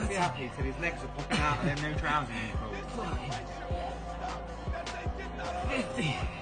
be happy till his legs are popping out of them no trousers. 50.